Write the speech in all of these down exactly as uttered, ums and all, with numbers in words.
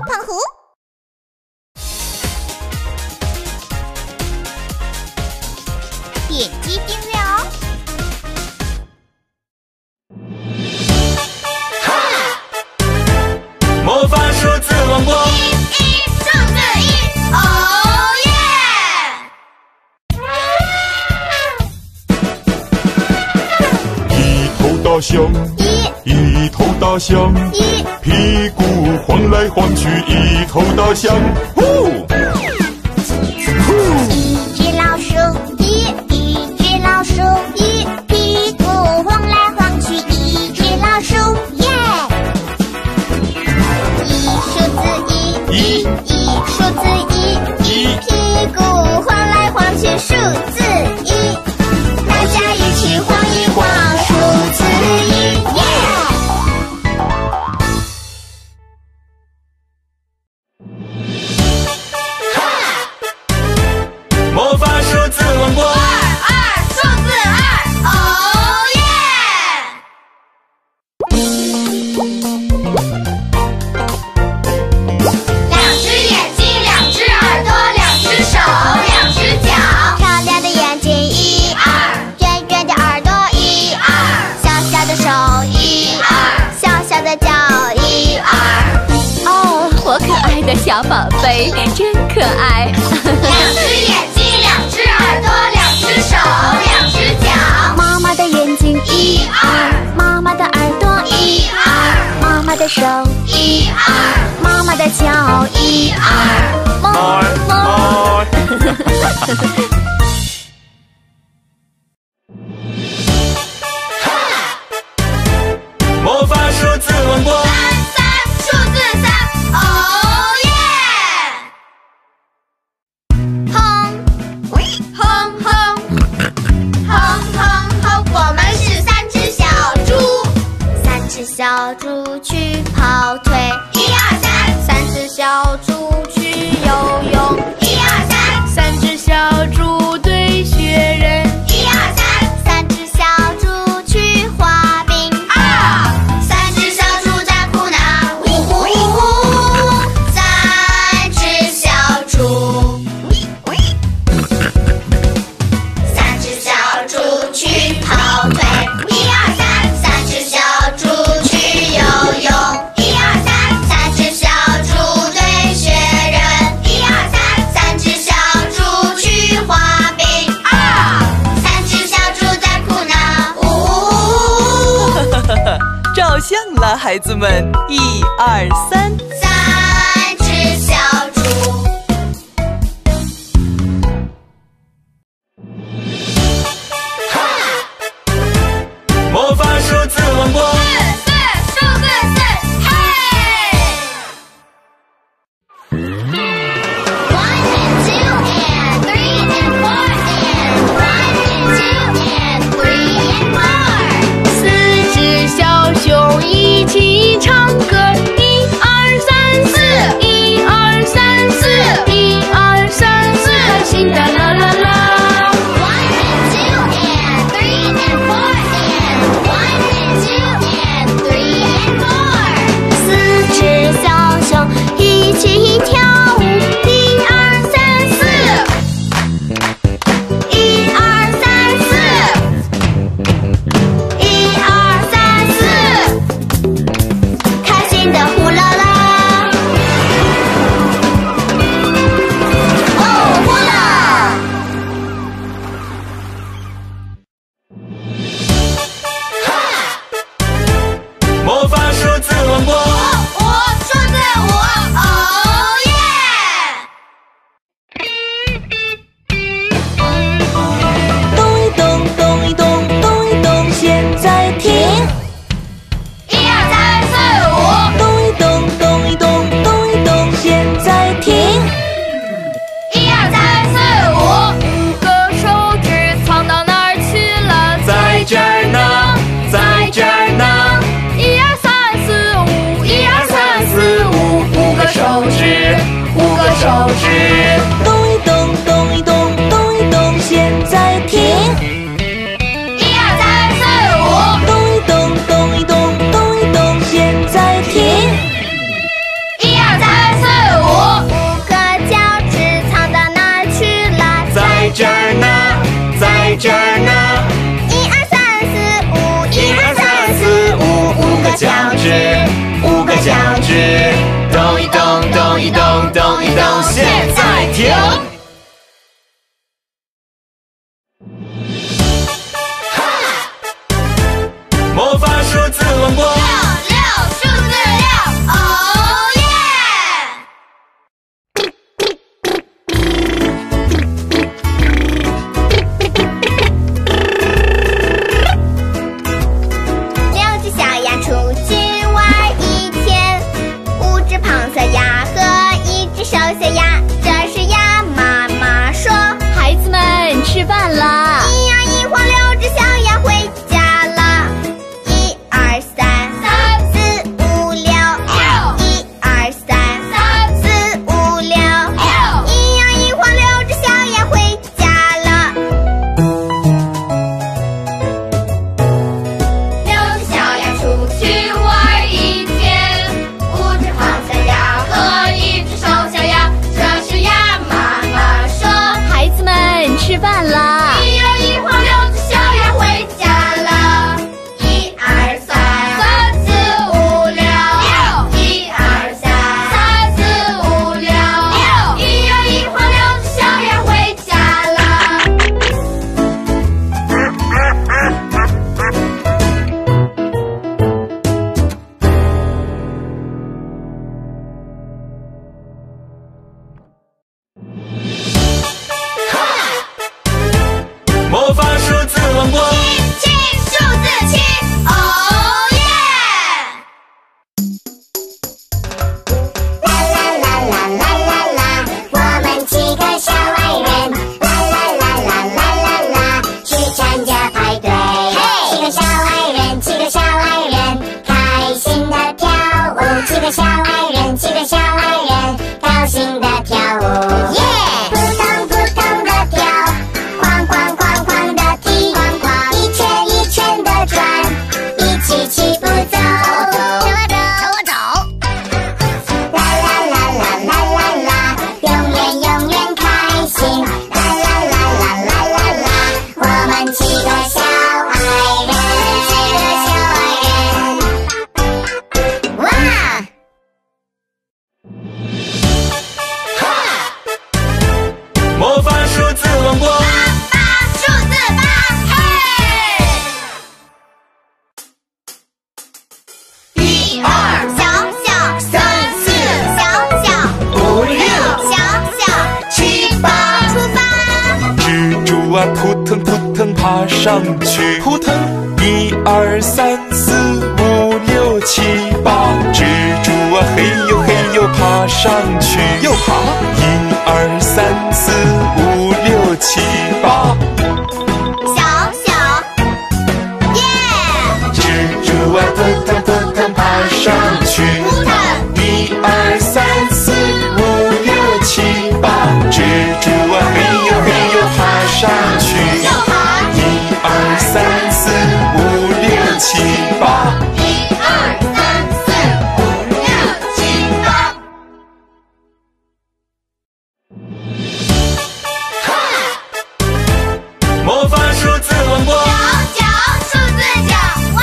澎湖。点击订阅哦。 魔法数字王国， 一一数字一，哦耶！ 一头大象， 一一头大象， 一屁股晃来晃去，一头大象，呼！ 一只老鼠，一一只老鼠，一屁股晃来晃去，一只老鼠，耶！一数字一， 一一数字一，一屁股晃来晃去，数字一，大家一起晃一晃，数字一，耶！ 魔法数字王国， 二二数字二，哦耶！两只眼睛，两只耳朵，两只手，两只脚，漂亮的眼睛一二，圆圆的耳朵一二，小小的手一二，小小的脚一二。 哦，我可爱的小宝贝，真可爱。 两只眼睛，两只耳朵，两只手，两只脚， 妈妈的眼睛一二， 妈妈的耳朵一二， 妈妈的手一二， 妈妈的脚一二。 么么。 魔法数字王国， 三三数字三，哦耶！哼，哼哼，哼哼哼，我们是三只小猪，三只小猪去跑腿，一二三，三只小猪去游泳，一二三， 三只小猪堆雪人， 一二三，三只小猪去滑冰，二，三只小猪在哭闹，呜呼呜呼，三只小猪，三只小猪去跑腿，一二三，三只小猪去游泳，一二三，三只小猪堆雪人，一二三，三只小猪去滑冰，二，三只小猪在哭闹，呜呼呜呼， 照相了，孩子们，一二三。 三只小猪。 魔法数字王国， 四四数字四，嘿！One and two and three and four and one and two and three and four。 四只小熊一起唱歌，一二三四，一二三四，一二三四，新的啦啦啦。 One and two and three and four and one and two and three and four。 四只小熊一起跳舞，一二三四，一二三四，一二三四，开心的呼啦啦，哦呼啦！ 魔法数字王国， 五数字五，哦耶！ 动一动，动一动，动一动，现在停。 一二三四五， 动一动，动一动，动一动，现在停。 一二三四五， 五个手指藏到哪儿去了？ 在这儿呢，在这儿呢。 一二三四五，一二三四五，五个手指，五个手指。 动一动，动一动，动一动，现在停。 一二三四五， 动一动，动一动，动一动，现在停。 一二三四这儿呢，在这儿呢。 一二三四五， 一二三四五，五个脚趾，五个脚趾，动一动，动一动，动一动，现在停。魔法数字王国， 六六数字六，哦耶！ 六只小鸭出去玩一天，五只胖小鸭和一只瘦小鸭。这时鸭妈妈说：“ 孩子们吃饭啦！” 一摇一晃，六只小鸭回家了。一二三三四五六，一二三三四五六，一摇一晃，六只小鸭回家了。 六只小鸭出去玩一天，五只胖小鸭和一只瘦小鸭。这时鸭妈妈说：“ 孩子们吃饭啦！ 一摇一晃，六只小鸭回家了。一二三三四五六，一二三三四五六，一摇一晃，六只小鸭回家了。 魔法数字王国， 七数字七，哦耶！ 啦啦啦啦啦啦啦，我们七个小矮人，啦啦啦啦啦啦啦，去参加派对。七个小矮人，七个小矮人，开心的跳舞。七个小矮人，七个小矮人，高兴的跳舞。耶！扑通扑通的跳，哐哐哐哐的踢，一圈一圈的转，一起齐步走。走我走，走我走。啦啦啦啦啦啦啦，永远永远开心。啦啦啦啦啦啦啦，我们七个小矮人，七个小矮人，哇！ 魔法数字王国， 八数字八，嘿！一二小小三四小小五六小小七八， 出发。 蜘蛛啊，扑腾扑腾爬上去， 扑腾， 一二三四五六七八。蜘蛛啊，嘿呦嘿呦爬上去， 又爬， 一二三四五六七八。 小小耶！ 蜘蛛啊，扑腾扑腾爬上去， 扑腾， 一二三四五六七八。蜘蛛啊，嘿呦嘿呦爬上去， 又爬， 一二三四五六七八。 一二三四五六七八。 魔法数字王国， 九九数字九，哇！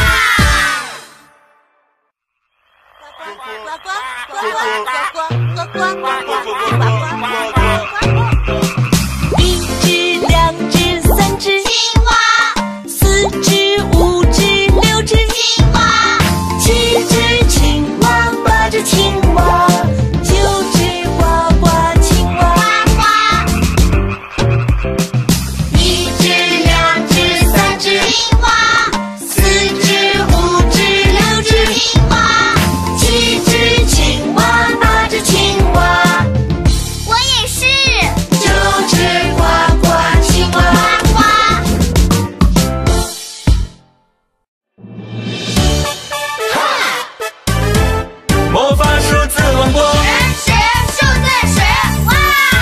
一只，两只，三只， 青蛙， 四只，五只，六只， 青蛙， 七只青蛙，八只青蛙，九只呱呱青蛙。 呱呱。一只，两只，三只，青蛙，四只，五只，六只，青蛙， 七只青蛙，八只青蛙， 我也是。 九只呱呱青蛙。 呱呱。 魔法数字王国， 十数字十，哇！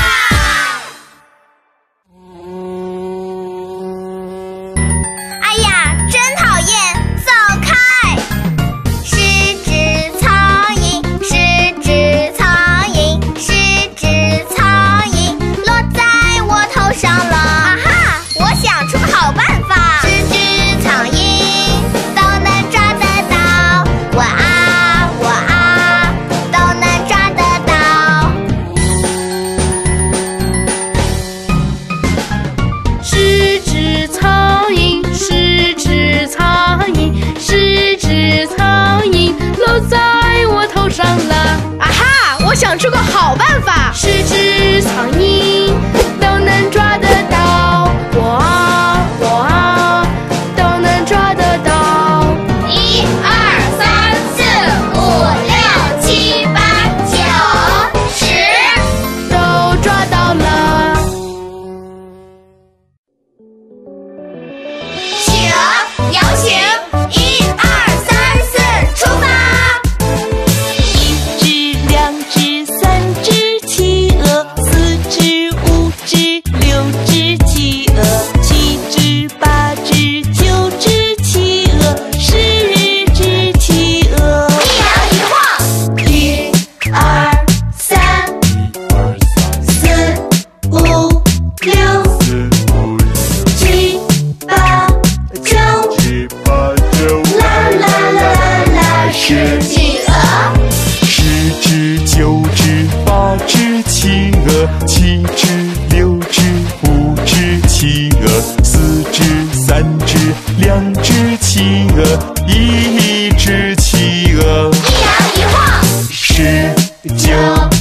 哎呀，真讨厌！走开！十只苍蝇，十只苍蝇，十只苍蝇落在我头上想出个好办法，十只苍蝇都能抓得到，我啊我啊都能抓得到。 一二三四五六七八九十， 都抓到了。 企鹅摇醒，一二三四，出发！ 一只、两只、三只企鹅，四只、五只、六只企鹅，七只、八只、九只企鹅，十只企鹅。 一摇一晃， 一、二、三、四、五、六、七、八、九， 七八九， 啦啦啦啦啦，十企鹅， 十只、九只、八只企鹅，七只、六只、五只企鹅，四只、三只、两只企鹅，一只企鹅。 一摇一晃， 十九。